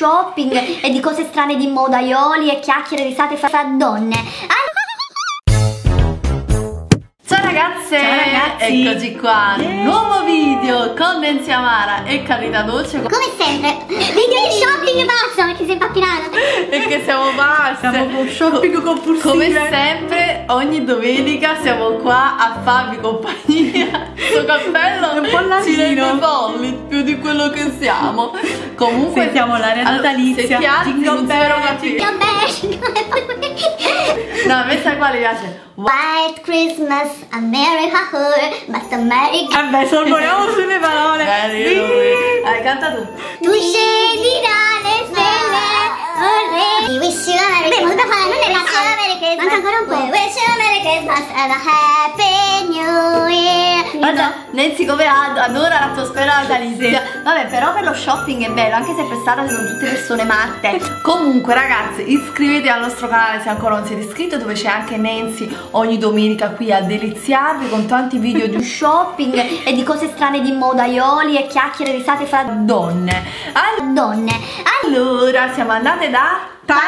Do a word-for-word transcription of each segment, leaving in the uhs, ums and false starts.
shopping e di cose strane di modaioli e chiacchiere risate fra donne. Allora... Ciao ragazze, ciao ragazzi, eccoci qua, yeah. Nuovo video con Nancy Amara e Carita Dolce. Come sempre, video di shopping pazzo, perché sei impappinato. E che siamo pazze, siamo con shopping compulsivo. Come sempre, ogni domenica siamo qua a farvi compagnia. Questo cappello è un po' latino, ci rende folli più di quello che siamo. Comunque sentiamo l'aria natalizia. Jingle bell, Jingle bell. No, a me sai quale piace? White Christmas, America Horror, but America. Vabbè, sorvoliamo sulle parole. Dai, canta tu. Tu sceglierà le stelle, oh re. Wish you a Merry Christmas. Beh, fare, non è la sola. Manca ancora un po'. Wish you a Merry Christmas and a Happy New Year. Guarda, Nancy come adora l'atmosfera natalizia. Vabbè, però per lo shopping è bello, anche se per strada sono tutte persone matte. Comunque ragazzi, iscrivetevi al nostro canale se ancora non siete iscritti, dove c'è anche Nancy ogni domenica qui a deliziarvi con tanti video di shopping e di cose strane di modaioli e chiacchiere risate fra donne. All donne. Allora, siamo andate da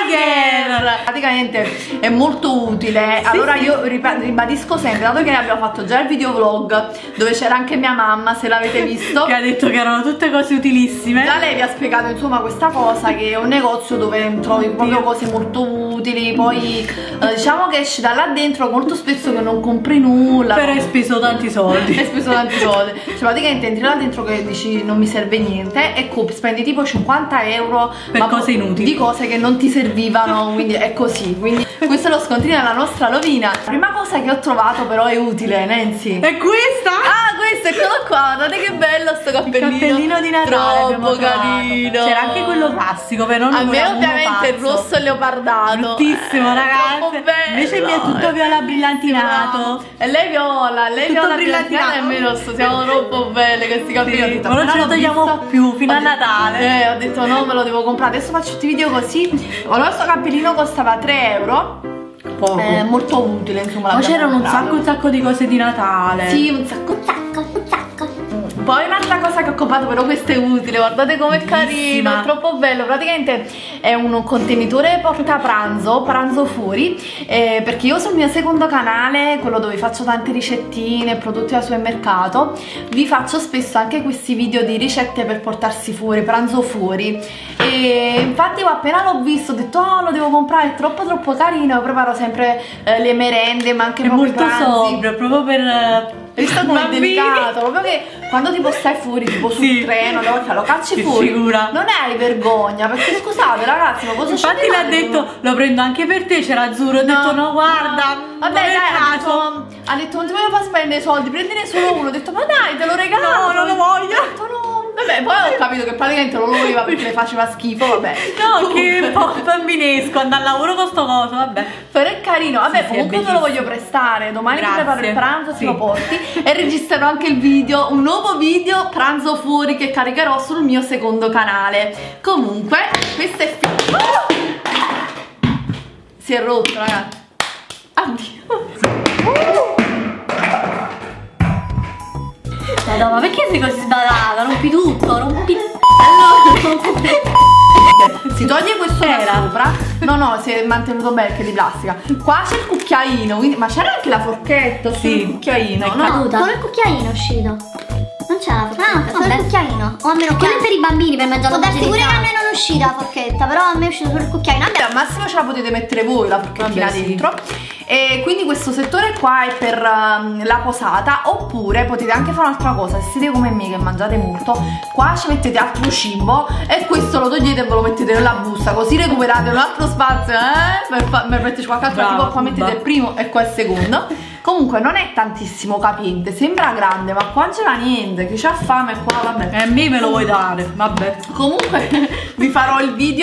Tiger. Praticamente è molto utile. Sì, allora sì. Io ribadisco sempre, dato che abbiamo fatto già il video vlog dove c'era anche mia mamma, se l'avete visto, che ha detto che erano tutte cose utilissime. Già lei vi ha spiegato insomma questa cosa, che è un negozio dove trovi proprio cose molto utili. Poi eh, diciamo che esci da là dentro molto spesso che non compri nulla, però hai speso tanti soldi. Hai speso tanti soldi. Cioè praticamente entri là dentro che dici non mi serve niente e spendi tipo cinquanta euro per ma cose inutili, di cose che non ti servivano, quindi è così. Quindi questo è lo scontrino della nostra rovina. La prima cosa che ho trovato però è utile, Nancy. È questa? Ah, questo, eccolo qua, guardate che bello sto cappellino. Il cappellino di Natale. Troppo carino. C'era anche quello classico, però non a me ovviamente il rosso leopardato. Bruttissimo, eh, ragazzi. Invece il mio è tutto viola brillantinato. E lei viola, lei tutto viola brillantinato e me rosso. Siamo troppo belle questi cappellini. Sì, ma non ce lo togliamo più fino a Natale. Eh, ho detto no, me lo devo comprare. Adesso faccio tutti i video così. Allora questo cappellino costava tre euro. Poco. È molto utile, insomma. Ma c'erano un sacco un sacco di cose di Natale. Sì, un sacco un sacco un sacco. Poi un'altra cosa che ho comprato, però questo è utile, guardate com'è carino, è troppo bello. Praticamente è un contenitore porta pranzo, pranzo fuori, eh, perché io sul mio secondo canale, quello dove faccio tante ricettine, prodotti al supermercato, vi faccio spesso anche questi video di ricette per portarsi fuori, pranzo fuori. E infatti appena l'ho visto ho detto oh, lo devo comprare, è troppo troppo carino. Io preparo sempre eh, le merende, ma anche è molto sobrio, proprio per... Hai visto come è delicato? Proprio che quando tipo stai fuori, tipo sul sì. treno, lo cacci che fuori, figura. Non hai vergogna, perché scusate ragazzi, ma cosa c'è? Infatti le ha detto lo prendo anche per te, c'era azzurro, ho no. detto no guarda, vabbè dai, ha detto, ha detto non ti voglio far spendere soldi, prendine solo uno. Ho detto ma dai, te lo regalo. No, non lo voglio. Ho detto no. Vabbè, poi ho capito che praticamente non lo voleva perché le faceva schifo, vabbè. No, che un po' bambinesco, andare al lavoro con sto coso, vabbè. Però è carino, vabbè, sì, comunque te lo voglio prestare. Domani ti preparo il pranzo, sì. Te lo porti e registrerò anche il video, un nuovo video pranzo fuori che caricherò sul mio secondo canale. Comunque, questo è finito. Oh! Si è rotto, ragazzi. Addio. Madonna, perché sei così sbadata? Rompi tutto, rompi... Allora, si toglie questo da sopra. No, no, si è mantenuto bene, che è di plastica. Qua c'è il cucchiaino, quindi... ma c'era anche la forchetta, sì, il cucchiaino. No, solo il cucchiaino è uscito. Non c'è la forchetta, ah, solo il cucchiaino. O almeno come per i bambini per mangiare. Può darsi pure che a me non è uscita la forchetta, però a me è uscito solo il cucchiaino. Vabbè, al massimo ce la potete mettere voi la forchettina Vabbè, dentro. Sì. E quindi questo settore qua è per um, la posata. Oppure potete anche fare un'altra cosa, se siete come me che mangiate molto, qua ci mettete altro cibo e questo lo togliete e ve lo mettete nella busta, così recuperate un altro spazio, eh? Per, per metterci qualche altro Brava, tipo. Qua mettete il primo e qua il secondo. Comunque non è tantissimo capiente, sembra grande, ma qua non c'era niente. Chi c'ha fame qua, vabbè. E a me me lo vuoi dare, vabbè. Comunque vi farò il video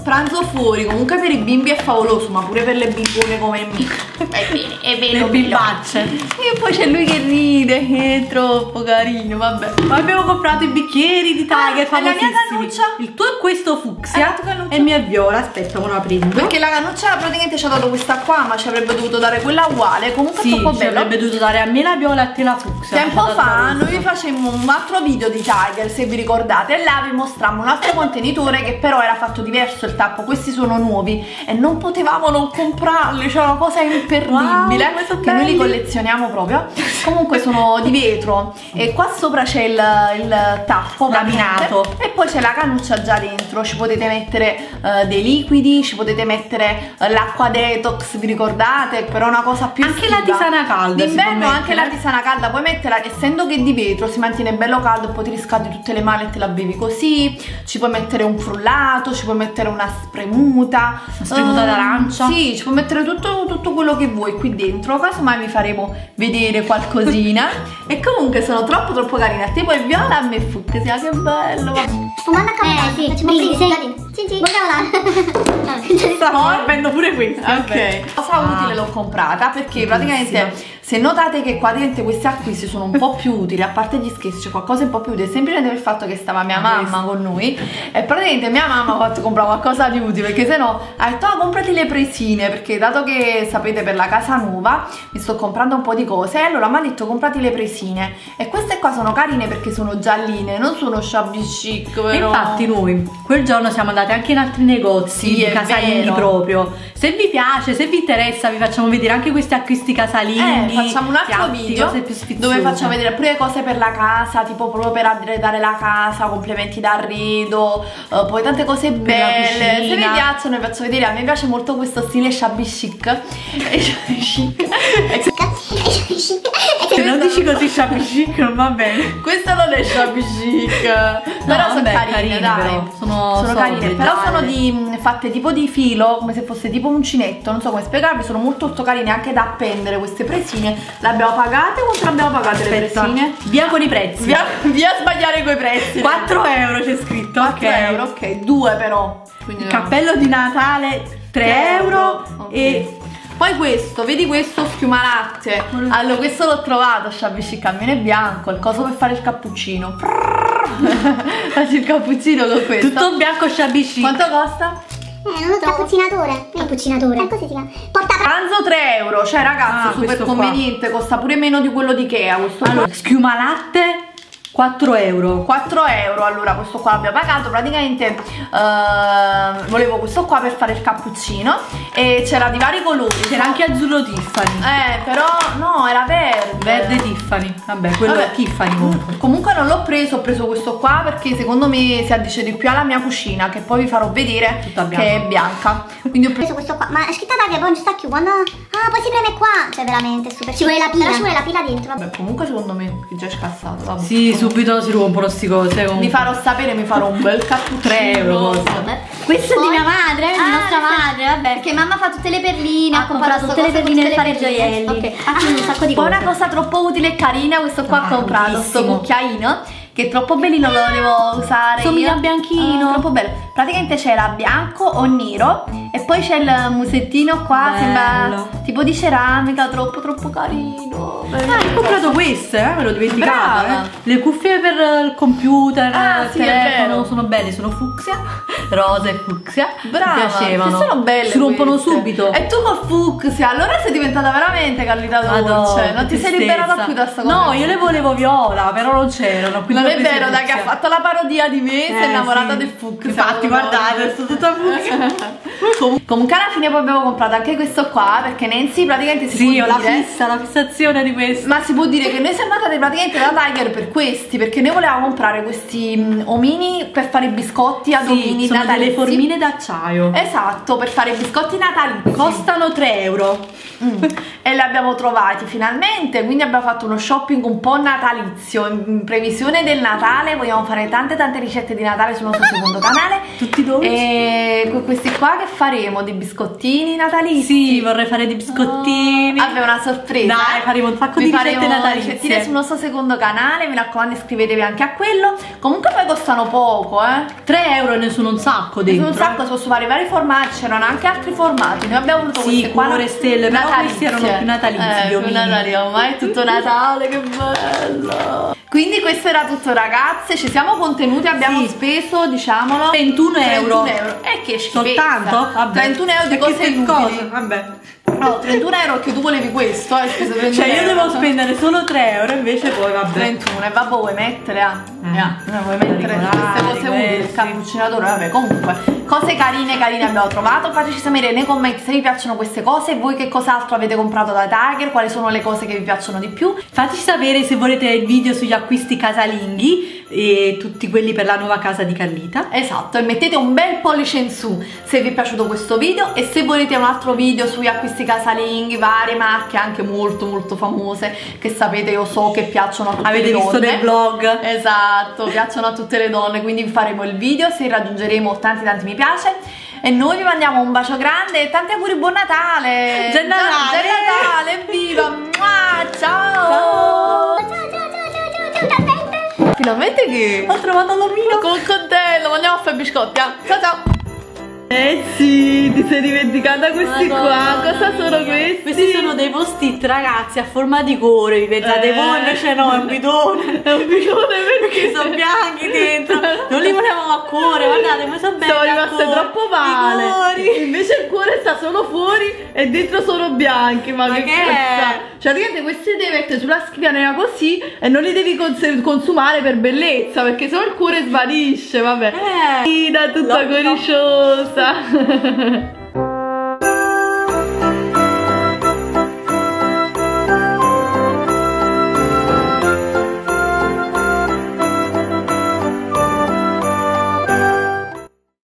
pranzo fuori comunque per i bimbi è favoloso, ma pure per le bimbone come me. È bene, è vero, le bimbacce. E poi c'è lui che ride, che è troppo carino, vabbè. Poi abbiamo comprato i bicchieri di Tiger, ah, e la mia cannuccia. Il tuo è questo fucsia eh, e il mio è viola. Aspetta, ora prendo. Perché la cannuccia praticamente ci ha dato questa qua, ma ci avrebbe dovuto dare quella uguale. Comunque sì, è troppo bello. Ci avrebbe dovuto dare a me la viola e a te la fucsia. Tempo fa noi facemmo un altro video di Tiger, se vi ricordate, e là vi mostrammo un altro contenitore che però era fatto diverso il tappo. Questi sono nuovi e non potevamo non comprarli, cioè una cosa imperdibile, wow, che noi li collezioniamo proprio. Comunque sono di vetro e qua sopra c'è il, il tappo laminato e poi c'è la cannuccia già dentro. Ci potete mettere uh, dei liquidi, ci potete mettere uh, l'acqua detox, vi ricordate? Però una cosa più anche estiva. La tisana calda d'inverno, anche la tisana calda puoi metterla, essendo che è di vetro si mantiene bello caldo, poi ti riscaldi tutte le mani e te la bevi così. Ci puoi mettere un frullato, ci puoi mettere una spremuta, una spremuta uh, d'arancia, sì, ci puoi mettere tutto, tutto quello che vuoi qui dentro. Casomai vi faremo vedere qualcosina. E comunque sono troppo troppo carine, tipo il viola, a me fucsia, che bello. Spumando a campare, eh, sì, facciamo brindisi, sì, sì, buongiorno. Stavo bevendo pure questa. Ok, cosa ah. utile l'ho comprata perché praticamente se notate che qua dentro questi acquisti sono un po' più utili, a parte gli scherzi c'è qualcosa un po' più utile, semplicemente per il fatto che stava mia mamma con noi e praticamente mia mamma ha fatto comprare qualcosa di utile, perché se no ha detto ah, comprati le presine, perché dato che sapete per la casa nuova mi sto comprando un po' di cose, e allora mi ha detto comprati le presine e queste qua sono carine perché sono gialline, non sono shabby chic, però... E infatti noi quel giorno siamo andati anche in altri negozi, sì, casalinghi proprio. Se vi piace, se vi interessa, vi facciamo vedere anche questi acquisti casalinghi. Eh, facciamo un altro piatti, video dove facciamo vedere pure cose per la casa, tipo proprio per arredare la casa, complementi d'arredo, uh, poi tante cose belle. Se vi piacciono vi faccio vedere. A me piace molto questo stile shabby chic. chic. Se non dici così shabby chic non va bene. Questo non è shabby chic, no, però sono carine, carine, dai. Però. Sono, sono carine, però gialle. Sono di, fatte tipo di filo, come se fosse tipo uncinetto, non so come spiegarvi, sono molto molto carine anche da appendere queste presine. Le abbiamo pagate? Quanto le abbiamo pagate? Aspetta, le presine? Via con i prezzi. Via, via a sbagliare coi prezzi. quattro euro c'è scritto. quattro euro, ok, due però. Quindi il cappello di Natale tre euro, okay. E poi questo, vedi questo schiumalatte? Allora questo l'ho trovato, shabby chic, almeno è bianco, il coso per fare il cappuccino. Faccio il cappuccino con questo. Tutto bianco shabby chic. Quanto costa? Eh, non lo so. Cappuccinatore. Cappuccinatore. Eh, così si chiama. Porta pranzo tre euro, cioè ragazzi, ah, super conveniente, qua. Costa pure meno di quello di Ikea questo. Allora, schiumalatte quattro euro. quattro euro, allora questo qua l'abbiamo pagato praticamente. Uh, volevo questo qua per fare il cappuccino e c'era di vari colori. C'era anche azzurro Tiffany. Eh, però no, era verde. Verde Tiffany. Vabbè, quello Vabbè. è Tiffany comunque. Comunque non l'ho preso, ho preso questo qua perché secondo me si addice di più alla mia cucina, che poi vi farò vedere che è bianca. Quindi ho preso questo qua. Ma è scritta Tiger, poi non sta più quando. Ah, poi si preme qua. Cioè veramente super. Ci vuole la pila. Però ci vuole la pila dentro. Vabbè, comunque secondo me è già scassato. Vabbè. Sì, subito si rompono sti cose. Comunque. Mi farò sapere, mi farò un bel cappuccino. tre euro. Questo poi... è di mia madre, di ah, nostra madre, vabbè. Perché mamma fa tutte le perline, ha comprato tutte le perline per fare gioielli. Ok, ha ah, un sacco di cose. Poi una cosa troppo utile e carina, questo qua ah, che ho comprato, questo cucchiaino, che è troppo bellino, lo volevo usare. Somiglia a bianchino. Ah, troppo bello. Praticamente c'era bianco o nero e poi c'è il musettino qua, bello. Sembra tipo di ceramica, troppo troppo carino. Bello. Ah, hai comprato queste, eh? Me l'ho dimenticato. Eh? Le cuffie per il computer, ah, il sì, telefono, sono belle, sono fucsia, rosa e fucsia. Brava, mi piacevano. Sono belle. Si rompono queste. subito. E tu col fucsia, allora sei diventata veramente Carlita Dolce. Non ti sei liberata più da sta cosa? No, io le volevo viola, però non c'erano. Non è vero, da che ha fatto la parodia di me, eh, si è innamorata sì. del fucsia. Infatti, guardate, sto tutta fucsia. Comunque alla fine poi abbiamo comprato anche questo qua, perché Nancy praticamente si sì, può io dire, la fissa, la fissazione di questo. Ma si può dire che noi siamo andate praticamente da Tiger per questi, perché noi volevamo comprare questi um, omini per fare i biscotti ad sì, omini sono natalizi. delle formine d'acciaio. Esatto, per fare i biscotti natalizi. Costano tre euro. Mm. E li abbiamo trovati finalmente, quindi abbiamo fatto uno shopping un po' natalizio, in previsione del Natale. Vogliamo fare tante tante ricette di Natale sul nostro secondo canale. Tutti dolci. E questi qua che faremo? Dei biscottini natalizi? Sì, vorrei fare dei biscottini. Oh, vabbè, una sorpresa. Dai, faremo un sacco Vi di ricette natalizie. Ricettine sul nostro secondo canale, mi raccomando iscrivetevi anche a quello. Comunque poi costano poco, eh. tre euro ne sono un sacco dentro. Ne sono un sacco, si possono fare vari formati, c'erano anche altri formati. Noi abbiamo voluto sì, queste qua. Cuore stelle, però questi erano più natalizi. Eh, più natali, ormai è tutto Natale, che bello. Quindi questo era tutto, ragazze, ci siamo contenuti, abbiamo sì. speso, diciamolo, ventuno euro. trentuno euro. E che schifezza. Soltanto? Vabbè. trentuno euro di E cose che inutili. cosa? Vabbè. No, trentuno euro che tu volevi questo, hai speso trentuno Cioè io euro. devo spendere solo tre euro, invece poi vabbè. trentuno, e vabbè, vuoi mettere? Ah, Eh. ah, no, vuoi mettere queste cose utili, il questi. cappuccinatore, vabbè, comunque, cose carine carine abbiamo trovato. Fateci sapere nei commenti se vi piacciono queste cose e voi che cos'altro avete comprato da Tiger, quali sono le cose che vi piacciono di più. Fateci sapere se volete il video sugli acquisti casalinghi e tutti quelli per la nuova casa di Carlita. Esatto, e mettete un bel pollice in su se vi è piaciuto questo video, e se volete un altro video sugli acquisti casalinghi, varie marche anche molto molto famose che sapete, io so che piacciono a tutte Avete le donne. visto nel vlog. Esatto, piacciono a tutte le donne, quindi vi faremo il video se raggiungeremo tanti tanti mi piace. E noi vi mandiamo un bacio grande e tanti auguri, buon Natale! Buon Natale! Buon Natale, evviva! Mua, ciao! Ciao ciao ciao ciao ciao ciao, talmente. Finalmente che Ho trovato l'omino. col coltello, andiamo a fare biscotti. eh. Ciao ciao! Eh sì, ti sei dimenticata questi Madonna. qua. Cosa sono questi? Questi sono dei post-it, ragazzi, a forma di cuore. Vi pensate Eh. voi, invece no, è un bidone. È un bidone Perché sono bianchi dentro. Non li volevamo a cuore, guardate, come sono belli. Sono a rimaste cuore. troppo male. I cuori. Invece il cuore sta solo fuori e dentro sono bianchi. Ma, Ma che, che cazzo? è? Cioè praticamente questi li devi mettere sulla scrivania così e non li devi cons- consumare per bellezza, perché sennò il cuore svanisce. Vabbè, Eh. Ina tutta L'ho- coriciosa.